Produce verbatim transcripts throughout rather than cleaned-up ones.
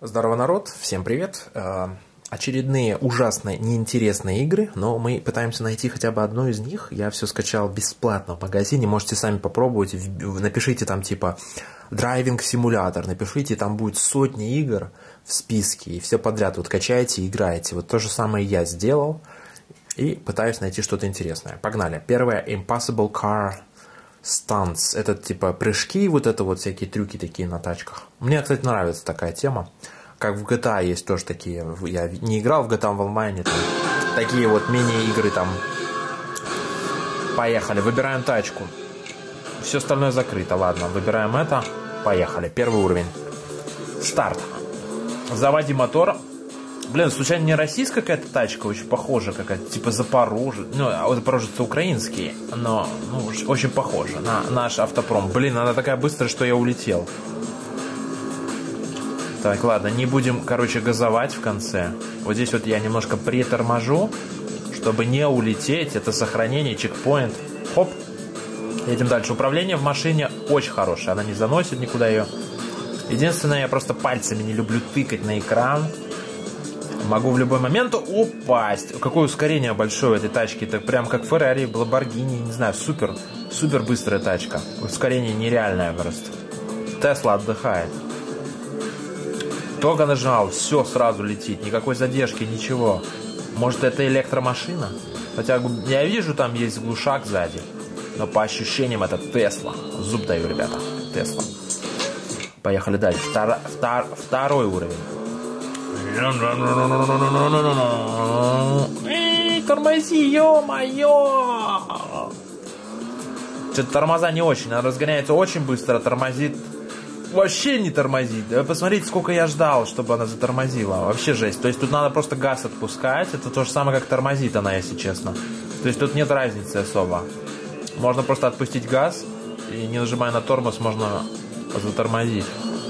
Здорово, народ! Всем привет! Очередные ужасно неинтересные игры, но мы пытаемся найти хотя бы одну из них. Я все скачал бесплатно в магазине, можете сами попробовать. Напишите там типа Driving Simulator, напишите, там будет сотни игр в списке, и все подряд вот качаете и играете. Вот то же самое я сделал, и пытаюсь найти что-то интересное. Погнали! Первое Impossible Car Stunts. Это типа прыжки, вот это вот всякие трюки такие на тачках. Мне, кстати, нравится такая тема. Как в джи ти эй есть тоже такие. Я не играл в джи ти эй Online, там такие вот мини-игры там. Поехали, выбираем тачку. Все остальное закрыто. Ладно, выбираем это. Поехали. Первый уровень. Старт. Заводи мотор. Блин, случайно не российская какая-то тачка, очень похожа какая-то, типа Запорожец. Ну, а Запорожец украинский, но ну, очень похожа на наш автопром. Блин, она такая быстрая, что я улетел. Так, ладно, не будем, короче, газовать в конце. Вот здесь вот я немножко приторможу, чтобы не улететь. Это сохранение, чекпоинт. Хоп. Едем дальше. Управление в машине очень хорошее. Она не заносит никуда ее. Единственное, я просто пальцами не люблю тыкать на экран. Могу в любой момент упасть. Какое ускорение большое в этой тачке. Это прям как Феррари, Ламборгини, не знаю, супер, супер быстрая тачка. Ускорение нереальное просто. Тесла отдыхает. Только нажал, все сразу летит. Никакой задержки, ничего. Может, это электромашина? Хотя я вижу, там есть глушак сзади. Но по ощущениям это Тесла. Зуб даю, ребята. Тесла. Поехали дальше. Втор... Втор... Второй уровень. Эй, тормози, ё-моё! Что-то тормоза не очень. Она разгоняется очень быстро, тормозит. Вообще не тормозит. Посмотрите, сколько я ждал, чтобы она затормозила. Вообще жесть. То есть тут надо просто газ отпускать. Это то же самое, как тормозит она, если честно. То есть тут нет разницы особо. Можно просто отпустить газ, и не нажимая на тормоз, можно затормозить.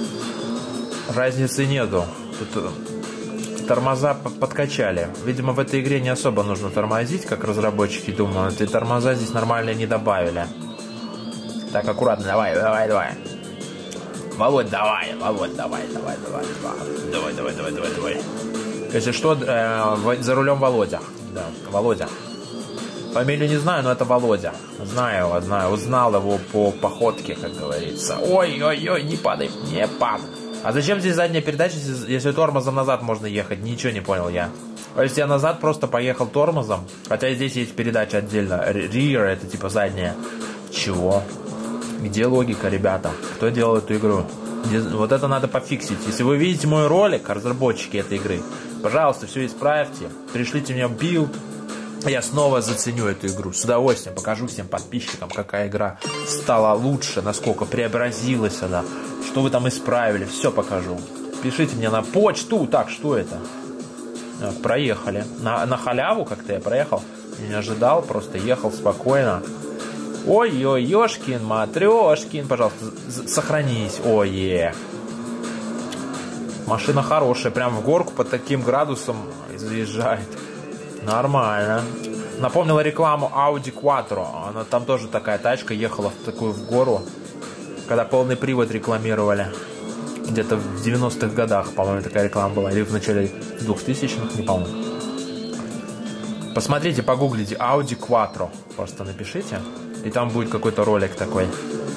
Разницы нету. Тут тормоза подкачали. Видимо, в этой игре не особо нужно тормозить, как разработчики думают. И тормоза здесь нормально не добавили. Так, аккуратно, давай, давай, давай. Володь, давай, Володь, давай, давай, давай, давай, давай, давай, давай, давай, давай. Если что, э, за рулем Володя. Да, Володя. Фамилию не знаю, но это Володя. Знаю его, знаю. Узнал его по походке, как говорится. Ой-ой-ой, не падай, не падай. А зачем здесь задняя передача, если тормозом назад можно ехать? Ничего не понял я. А если я назад просто поехал тормозом, хотя здесь есть передача отдельно. Rear, это типа задняя. Чего? Где логика, ребята? Кто делал эту игру? Вот это надо пофиксить. Если вы видите мой ролик, разработчики этой игры, пожалуйста, все исправьте. Пришлите мне билд. Я снова заценю эту игру. С удовольствием покажу всем подписчикам, какая игра стала лучше, насколько преобразилась она. Что вы там исправили, все покажу. Пишите мне на почту. Так, что это? Так, проехали. На, на халяву как-то я проехал. Не ожидал, просто ехал спокойно. Ой-ой, ёшкин, матрёшкин. Пожалуйста, сохранись. Ой-е. Машина хорошая. Прям в горку под таким градусом заезжает. Нормально. Напомнила рекламу Audi Quattro. Она там тоже такая тачка ехала в такую в гору. Когда полный привод рекламировали. Где-то в девяностых годах, по-моему, такая реклама была. Или в начале двухтысячных, не помню. Посмотрите, погуглите Audi Quattro. Просто напишите. И там будет какой-то ролик такой.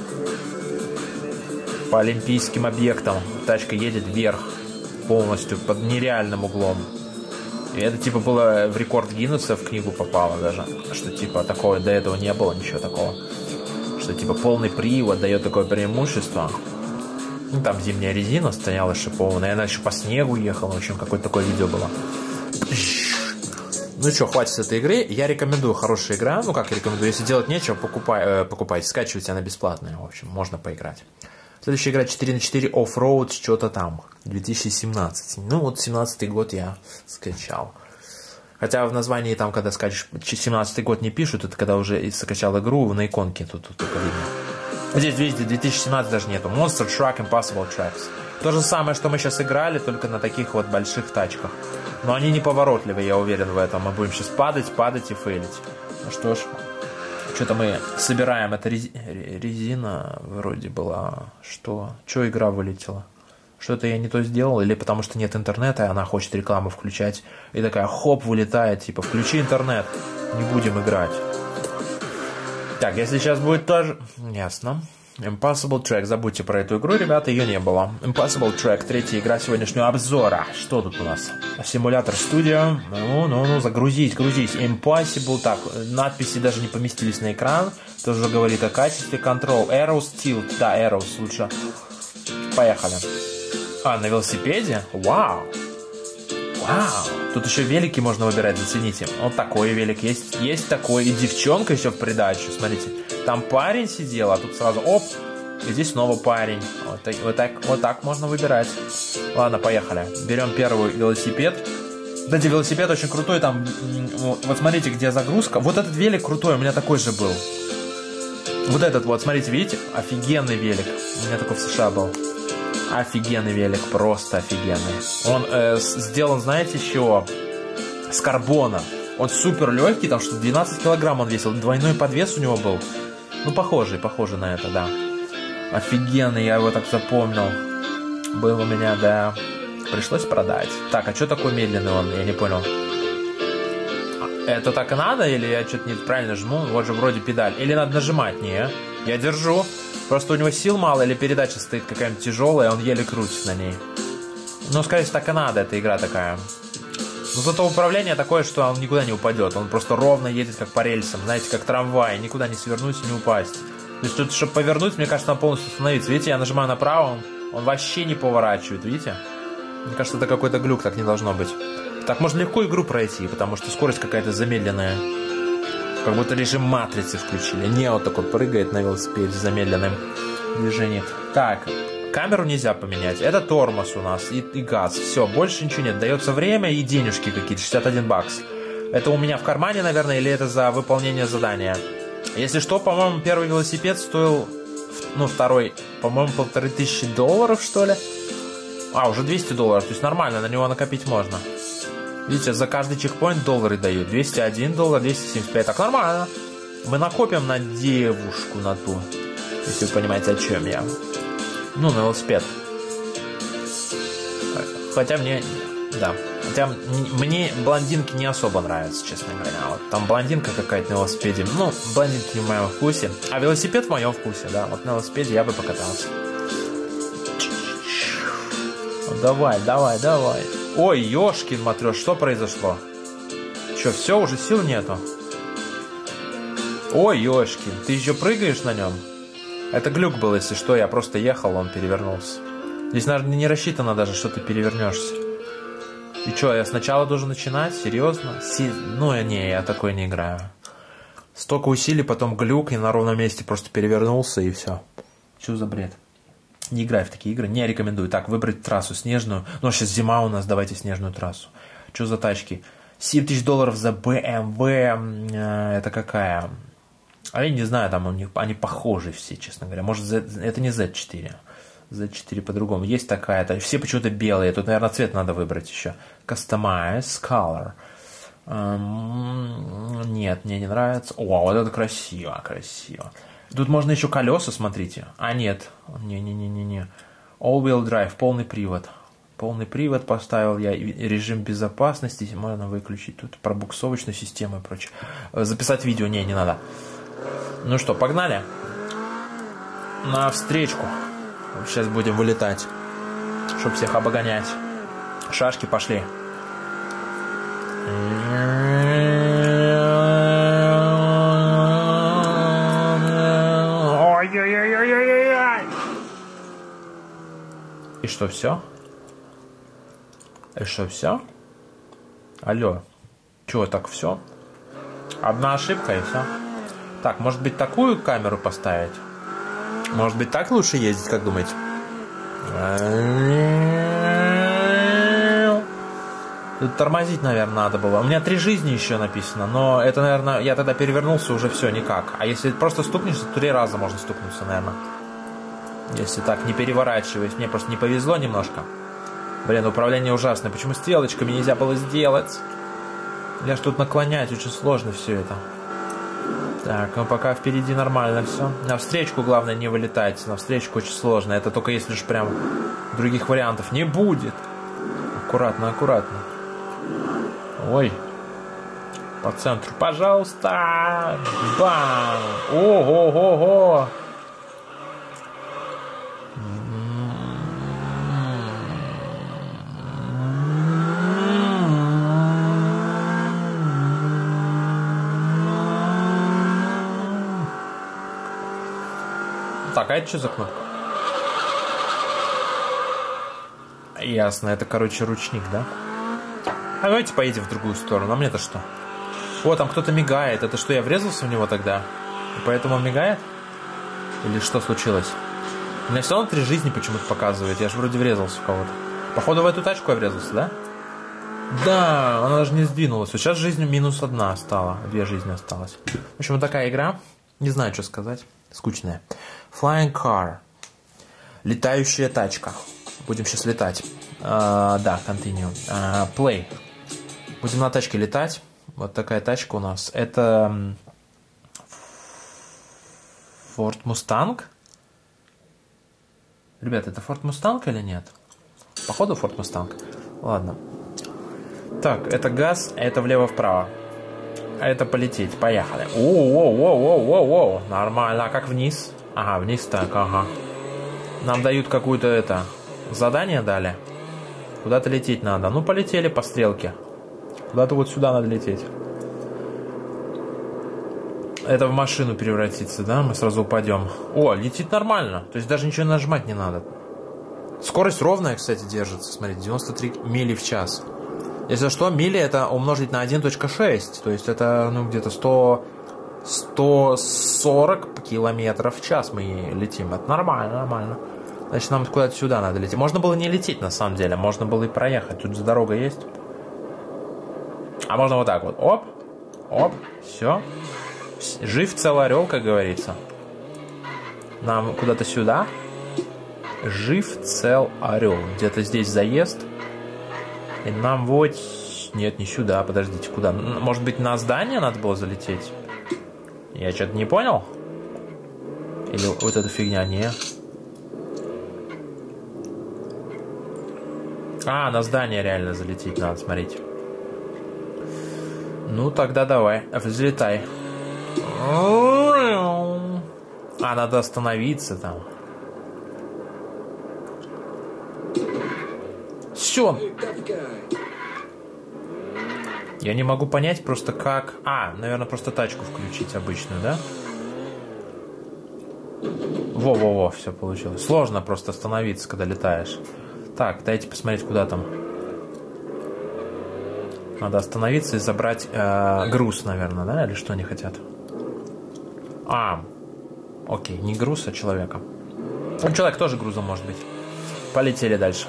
По олимпийским объектам. Тачка едет вверх. Полностью, под нереальным углом. И это типа было в рекорд Гиннесса, в книгу попало даже. Что типа такого до этого не было, ничего такого. Что типа полный привод дает такое преимущество. Ну там зимняя резина стояла шипованная. Она еще по снегу ехала. В общем, какое-то такое видео было. Ну что, хватит с этой игры. Я рекомендую, хорошая игра. Ну как рекомендую, если делать нечего, покупай, э, покупайте, скачивайте, она бесплатная. В общем, можно поиграть. Следующая игра четыре на четыре Offroad, что-то там. две тысячи семнадцать. Ну вот семнадцатый год я скачал. Хотя в названии там, когда скачешь семнадцатый год не пишут, это когда уже скачал игру на иконке, тут, тут только видно. Здесь, видите, две тысячи семнадцать даже нету. Monster Truck Impossible Tracks. То же самое, что мы сейчас играли, только на таких вот больших тачках. Но они неповоротливые, я уверен в этом. Мы будем сейчас падать, падать и фейлить. Ну что ж, что-то мы собираем. Это резина вроде была. Что? Что игра вылетела? Что-то я не то сделал, или потому что нет интернета, и она хочет рекламу включать. И такая, хоп, вылетает, типа, включи интернет, не будем играть. Так, если сейчас будет тоже... Ясно. Impossible Track, забудьте про эту игру, ребята, ее не было. Impossible Track, третья игра сегодняшнего обзора. Что тут у нас? Симулятор студия. Ну, ну, ну, загрузись, грузись. Impossible, так, надписи даже не поместились на экран. Тоже говорит о качестве. Control, Arrows, Tilt, да, Arrows лучше. Поехали. А, на велосипеде? Вау. Вау. Тут еще велики можно выбирать, зацените. Вот такой велик есть. Есть такой. И девчонка еще в придачу, смотрите. Там парень сидел, а тут сразу оп, и здесь снова парень. Вот так, вот так, вот так можно выбирать. Ладно, поехали. Берем первый велосипед. Кстати, велосипед очень крутой. Там, вот смотрите, где загрузка. Вот этот велик крутой, у меня такой же был. Вот этот вот, смотрите, видите? Офигенный велик. У меня такой в США был. Офигенный велик, просто офигенный. Он э, сделан, знаете, еще с карбона. Он супер легкий, там что двенадцать килограмм он весил. Двойной подвес у него был. Ну, похожий, похожий на это, да. Офигенный, я его так запомнил. Был у меня, да. Пришлось продать. Так, а что такой медленный он? Я не понял. Это так и надо? Или я что-то неправильно жму? Вот же вроде педаль. Или надо нажимать? Не. Я держу. Просто у него сил мало, или передача стоит какая-нибудь тяжелая, он еле крутится на ней. Ну, скорее всего, так и надо, эта игра такая. Но зато управление такое, что он никуда не упадет. Он просто ровно едет, как по рельсам. Знаете, как трамвай. Никуда не свернуть и не упасть. То есть тут, чтобы повернуть, мне кажется, надо полностью остановиться. Видите, я нажимаю направо, он, он вообще не поворачивает, видите? Мне кажется, это какой-то глюк, так не должно быть. Так можно легко игру пройти, потому что скорость какая-то замедленная. Как будто режим матрицы включили. Не, вот так вот прыгает на велосипеде в замедленном движении. Так, камеру нельзя поменять. Это тормоз у нас и, и газ. Все, больше ничего нет. Дается время и денежки какие-то. шестьдесят один бакс. Это у меня в кармане, наверное, или это за выполнение задания? Если что, по-моему, первый велосипед стоил... Ну, второй, по-моему, полторы тысячи долларов, что ли? А, уже двести долларов. То есть нормально, на него накопить можно. Видите, за каждый чекпоинт доллары дают. двести один доллар, двести семьдесят пять. Так нормально. Мы накопим на девушку на ту. Если вы понимаете, о чем я. Ну, на велосипед. Хотя мне... Да. Хотя мне блондинки не особо нравятся, честно говоря. Вот там блондинка какая-то на велосипеде. Ну, блондинки не в моем вкусе. А велосипед в моем вкусе, да. Вот на велосипеде я бы покатался. Давай, давай, давай. Ой, ёшкин матрёш, что произошло? Чё, все, уже сил нету? Ой, ёшкин, ты еще прыгаешь на нем? Это глюк был, если что, я просто ехал, он перевернулся. Здесь, наверное, не рассчитано даже, что ты перевернешься. И что, я сначала должен начинать? Серьезно? Си... Ну, не, я такой не играю. Столько усилий, потом глюк, и на ровном месте просто перевернулся, и все. Что за бред? Не играй в такие игры, не рекомендую. Так, выбрать трассу снежную. Ну, сейчас зима у нас, давайте снежную трассу. Что за тачки? семь тысяч долларов за бэ эм вэ. Это какая? А я не знаю, там у них, они похожи все, честно говоря. Может, Z, это не зет четыре. зет четыре по-другому. Есть такая, это, все почему-то белые. Тут, наверное, цвет надо выбрать еще. Customize color. Эм, нет, мне не нравится. О, вот это красиво, красиво. Тут можно еще колеса, смотрите. А, нет. Не-не-не-не-не. All-wheel drive, полный привод. Полный привод поставил я. Режим безопасности. Можно выключить тут пробуксовочную систему и прочее. Записать видео. Не, не надо. Ну что, погнали? На встречку. Сейчас будем вылетать. Чтобы всех обогонять. Шашки пошли. И что, все? И что, все? Алло. Чего, так все? Одна ошибка и все. Так, может быть, такую камеру поставить? Может быть, так лучше ездить, как думаете? Тут тормозить, наверное, надо было. У меня три жизни еще написано, но это, наверное, я тогда перевернулся, уже все, никак. А если просто стукнешься, то три раза можно стукнуться, наверное. Если так, не переворачиваясь. Мне просто не повезло немножко. Блин, управление ужасное. Почему стрелочками нельзя было сделать? Я ж тут наклонять, очень сложно все это. Так, ну пока впереди нормально все. На встречку главное не вылетать. На встречку очень сложно. Это только если уж прям других вариантов не будет. Аккуратно, аккуратно. Ой. По центру, пожалуйста. Бам! Ого-го-го! Так, а это что за кнопка? Ясно, это, короче, ручник, да? А давайте поедем в другую сторону. А мне-то что? О, там кто-то мигает. Это что, я врезался в него тогда? И поэтому он мигает? Или что случилось? У меня все равно три жизни почему-то показывает. Я же вроде врезался в кого-то. Походу в эту тачку я врезался, да? Да, она даже не сдвинулась. Вот сейчас жизнь минус одна стала. Две жизни осталось. В общем, вот такая игра. Не знаю, что сказать. Скучная. Flying car. Летающая тачка. Будем сейчас летать. Uh, да, continue. Uh, play. Будем на тачке летать. Вот такая тачка у нас. Это Ford Mustang. Ребята, это Ford Mustang или нет? Походу Ford Mustang. Ладно. Так, это газ, а это влево-вправо. А это полететь. Поехали. Оу-оу-оу-оу-оу. Нормально. А как вниз? Ага, вниз так, ага. Нам дают какую-то это... Задание дали. Куда-то лететь надо. Ну, полетели по стрелке. Куда-то вот сюда надо лететь. Это в машину превратится, да? Мы сразу упадем. О, летит нормально. То есть даже ничего нажимать не надо. Скорость ровная, кстати, держится. Смотрите, девяносто три мили в час. Если что, мили это умножить на один целых шесть. То есть это, ну, где-то сто... сто сорок километров в час мы летим. Это нормально, нормально. Значит, нам куда-то сюда надо лететь. Можно было не лететь, на самом деле. Можно было и проехать. Тут же дорога есть. А можно вот так вот. Оп. Оп. Все. Жив цел орел, как говорится. Нам куда-то сюда. Жив цел орел. Где-то здесь заезд. И нам вот... Нет, не сюда. Подождите, куда? Может быть, на здание надо было залететь? Я что-то не понял? Или вот эта фигня? Не. А, на здание реально залететь надо, смотрите. Ну, тогда давай, взлетай. А, надо остановиться там. Все. Я не могу понять просто как... А, наверное, просто тачку включить обычную, да? Во-во-во, все получилось. Сложно просто остановиться, когда летаешь. Так, дайте посмотреть, куда там. Надо остановиться и забрать э, груз, наверное, да? Или что они хотят? А, окей, не груз, а человека. Ну, человек тоже грузом может быть. Полетели дальше.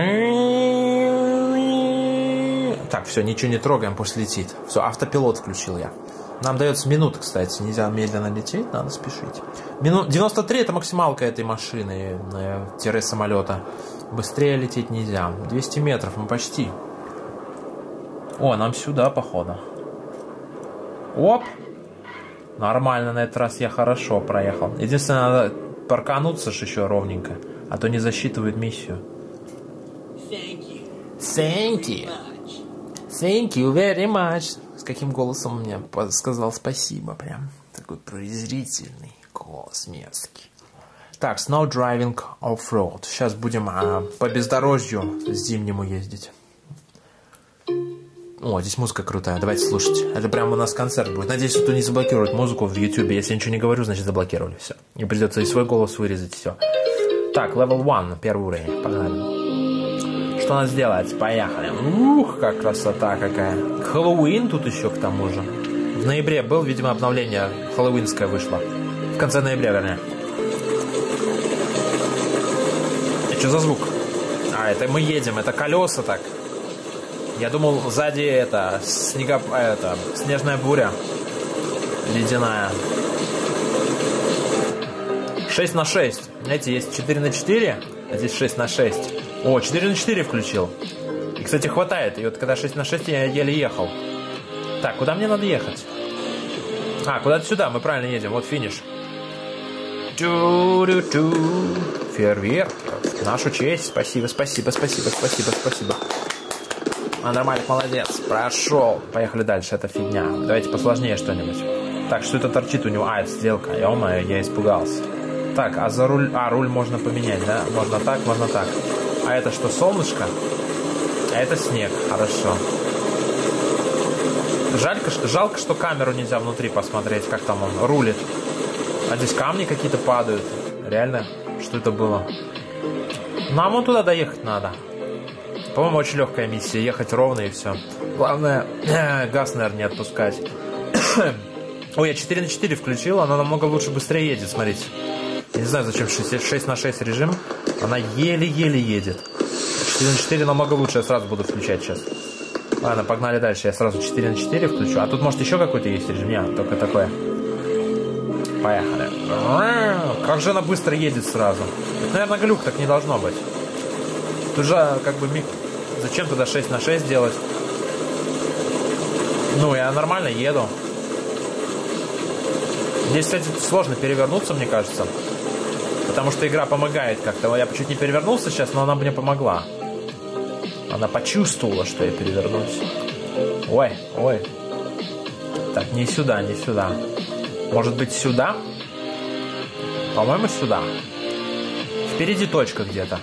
Так, все, ничего не трогаем, пусть летит. Все, автопилот включил я. Нам дается минута, кстати. Нельзя медленно лететь, надо спешить. Мину... девяносто три это максималка этой машины, э, тире самолета. Быстрее лететь нельзя. двести метров, мы почти. О, нам сюда, походу. Оп! Нормально, на этот раз я хорошо проехал. Единственное, надо паркануться ж еще ровненько. А то не засчитывает миссию. Thank you. Thank you. Thank you very much. С каким голосом мне сказал спасибо прям. Такой презрительный голос мерзкий. Так, snow driving off-road. Сейчас будем а, по бездорожью зимнему ездить. О, здесь музыка крутая. Давайте слушать. Это прям у нас концерт будет. Надеюсь, что не заблокируют музыку в YouTube. Если я ничего не говорю, значит заблокировали. Все. Мне придется и свой голос вырезать. Все. Так, level один. Первый уровень. Погнали. Что надо сделать? Поехали. Ух, как красота какая. Хэллоуин тут еще к тому же. В ноябре был, видимо, обновление. Хэллоуинское вышло. В конце ноября, вернее. Что за звук? А, это мы едем, это колеса так. Я думал, сзади это, снега, это, снежная буря. Ледяная. шесть на шесть. Знаете, есть четыре на четыре, а здесь шесть на шесть. О, четыре на четыре включил. И, кстати, хватает. И вот когда шесть на шесть я еле ехал. Так, куда мне надо ехать? А, куда-то сюда, мы правильно едем, вот финиш. Ту-ду-ту. Фейерверк. В нашу честь. Спасибо, спасибо, спасибо, спасибо, спасибо. А, нормально, молодец. Прошел. Поехали дальше, это фигня. Давайте посложнее что-нибудь. Так, что это торчит у него? А, это стрелка. Ё-моё, я испугался. Так, а за руль... А, руль можно поменять, да? Можно так, можно так. А это что, солнышко? А это снег. Хорошо. Жалько, жалко, что камеру нельзя внутри посмотреть, как там он рулит. А здесь камни какие-то падают. Реально? Что это было? Нам вон туда доехать надо. По-моему, очень легкая миссия. Ехать ровно и все. Главное, газ, наверное, не отпускать. Ой, я четыре на четыре включил. Она намного лучше, быстрее едет, смотрите. Я не знаю, зачем шесть на шесть режим. Она еле-еле едет. четыре на четыре намного лучше. Я сразу буду включать сейчас. Ладно, погнали дальше. Я сразу четыре на четыре включу. А тут, может, еще какой-то есть режим? Нет, только такое. Поехали. Как же она быстро едет сразу. Это, наверное, глюк, так не должно быть. Тут же, как бы, миг... Зачем тогда шесть на шесть делать? Ну, я нормально еду. Здесь, кстати, сложно перевернуться, мне кажется. Потому что игра помогает как-то. Я чуть не перевернулся сейчас, но она мне помогла. Она почувствовала, что я перевернусь. Ой, ой. Так, не сюда, не сюда. Может быть, сюда? По-моему, сюда. Впереди точка где-то.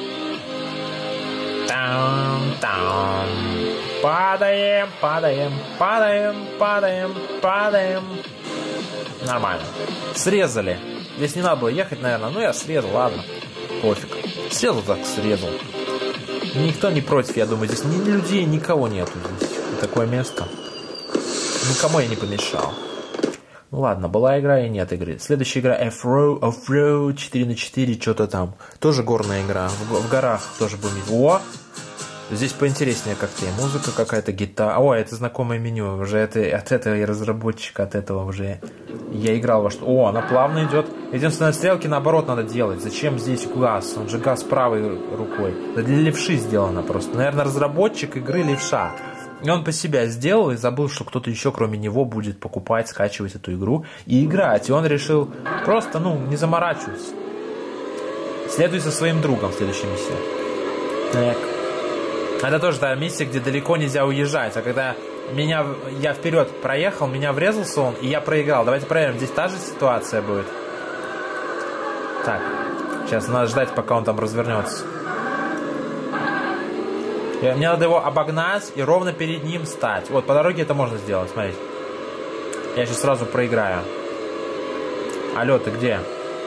Там-там. Падаем, падаем, падаем, падаем, падаем. Нормально. Срезали. Здесь не надо было ехать, наверное. Ну, я срезал, ладно. Пофиг. Срезал так, срезал. Никто не против, я думаю. Здесь ни людей, никого нету здесь. Такое место. Никому я не помешал. Ну ладно, была игра и нет игры. Следующая игра Off-Road, Off-Road четыре на четыре, что-то там. Тоже горная игра. В, в горах тоже будем. О! Здесь поинтереснее как-то. И музыка какая-то, гитара. О, это знакомое меню. Уже это, от этого и разработчика, от этого уже я играл во что. О, она плавно идет. Единственное, стрелки наоборот надо делать. Зачем здесь газ? Он же газ правой рукой. Это для левши сделано просто. Наверное, разработчик игры левша. И он по себя сделал и забыл, что кто-то еще кроме него будет покупать, скачивать эту игру и играть. И он решил просто, ну, не заморачиваться. Следуй за своим другом в следующей миссии. Так. Это тоже та миссия, где далеко нельзя уезжать. А когда меня, я вперед проехал, меня врезался он, и я проиграл. Давайте проверим, здесь та же ситуация будет. Так. Сейчас надо ждать, пока он там развернется. Мне надо его обогнать и ровно перед ним стать. Вот, по дороге это можно сделать, смотрите. Я сейчас сразу проиграю. Алло, ты где?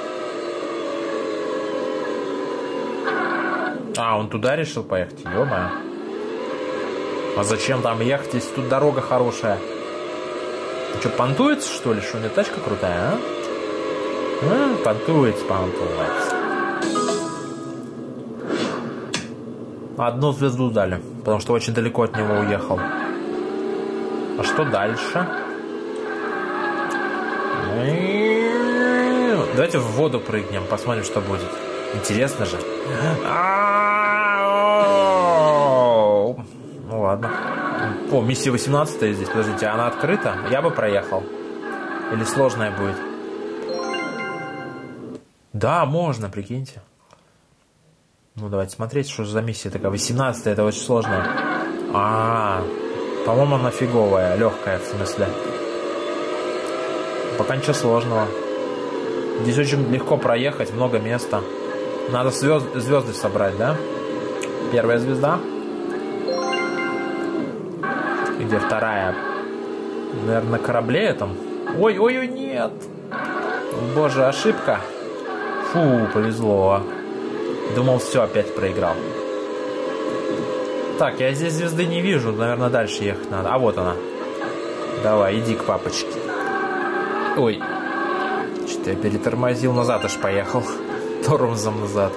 А, он туда решил поехать? Ё-моё. А зачем там ехать, если тут дорога хорошая? Что, понтуется, что ли? Что, у меня тачка крутая, а? А, понтуется, понтуется. Одну звезду дали, потому что очень далеко от него уехал. А что дальше? Давайте в воду прыгнем, посмотрим, что будет. Интересно же. Ну ладно. О, миссия восемнадцатая здесь. Подождите, она открыта? Я бы проехал. Или сложная будет? Да, можно, прикиньте. Ну, давайте смотреть, что же за миссия такая. восемнадцатая, это очень сложная. А, -а, -а. По-моему, она фиговая, легкая, в смысле. Пока ничего сложного. Здесь очень легко проехать, много места. Надо звезд, звезды собрать, да? Первая звезда. И где вторая? Наверное, на корабле этом. Ой-ой-ой, нет. Боже, ошибка. Фу, повезло. Думал, все, опять проиграл. Так, я здесь звезды не вижу. Наверное, дальше ехать надо. А вот она. Давай, иди к папочке. Ой. Что-то я перетормозил. Назад аж поехал. Тормозом назад.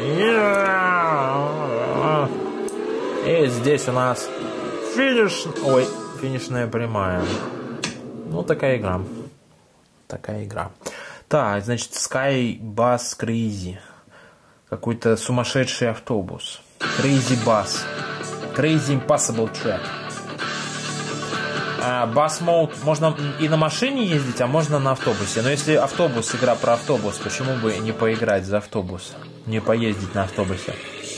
И здесь у нас финиш. Ой, финишная прямая. Ну, такая игра. Такая игра. Так, значит, Sky Bus Crazy. Какой-то сумасшедший автобус. Crazy Bus. Crazy Impossible Track. Bus Mode можно и на машине ездить, а можно на автобусе. Но если автобус, игра про автобус, почему бы не поиграть за автобус? Не поездить на автобусе?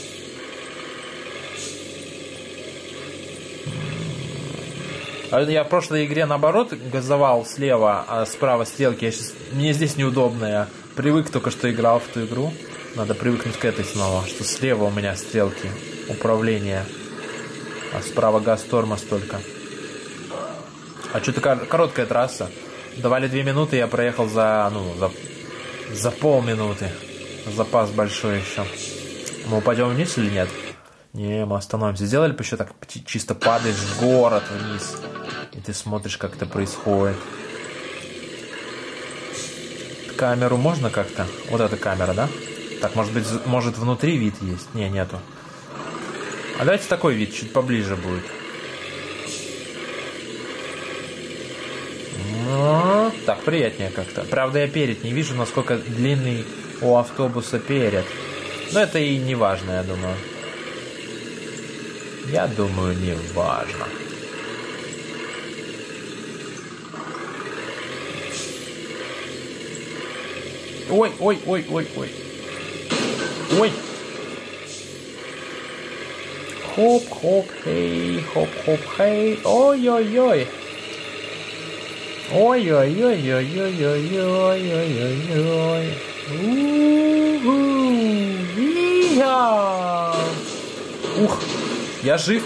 Я в прошлой игре, наоборот, газовал слева, а справа стрелки. Я сейчас... Мне здесь неудобно. Я привык только что играл в ту игру. Надо привыкнуть к этой снова, что слева у меня стрелки управления, а справа газ, тормоз только. А что-то короткая трасса. Давали две минуты, я проехал за, ну, за, за полминуты. Запас большой еще. Мы упадем вниз или нет? Не, мы остановимся. Сделали бы еще так, чисто падаешь в город вниз. И ты смотришь, как это происходит. Камеру можно как-то? Вот эта камера, да? Так, может быть, может внутри вид есть? Не, нету. А давайте такой вид, чуть поближе будет. Ну, так, приятнее как-то. Правда, я перед не вижу, насколько длинный у автобуса перед. Но это и не важно, я думаю. Я думаю, не важно. Ой, ой, ой, ой, ой. Ой. Хоп, хоп, хей, хоп, хоп, хей. Ой, ой, ой. Ой, ой, ой, ой, ой, ой, ой, ой, ой, ой. Ух, я жив.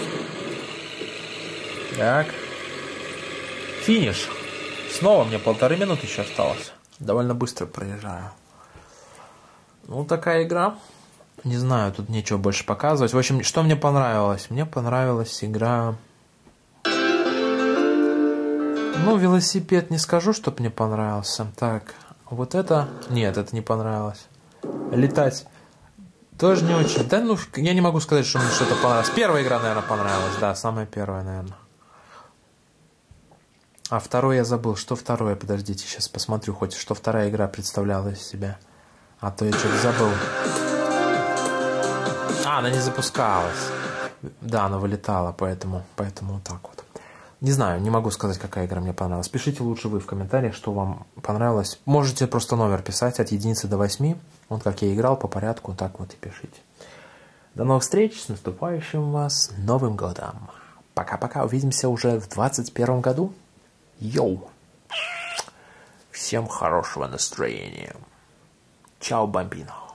Так. Финиш. Снова мне полторы минуты еще осталось. Довольно быстро проезжаю. Ну, такая игра. Не знаю, тут нечего больше показывать. В общем, что мне понравилось? Мне понравилась игра... Ну, велосипед не скажу, чтоб мне понравился. Так, вот это... Нет, это не понравилось. Летать тоже не очень. Да, ну, я не могу сказать, что мне что-то понравилось. Первая игра, наверное, понравилась. Да, самая первая, наверное. А второе я забыл. Что второе? Подождите, сейчас посмотрю хоть, что вторая игра представляла из себя. А то я что-то забыл. А, она не запускалась. Да, она вылетала, поэтому, поэтому вот так вот. Не знаю, не могу сказать, какая игра мне понравилась. Пишите лучше вы в комментариях, что вам понравилось. Можете просто номер писать от единицы до восьми. Вот как я играл, по порядку, так вот и пишите. До новых встреч, с наступающим вас Новым годом. Пока-пока, увидимся уже в двадцать первом году. Йоу! Всем хорошего настроения. Чао, бамбино.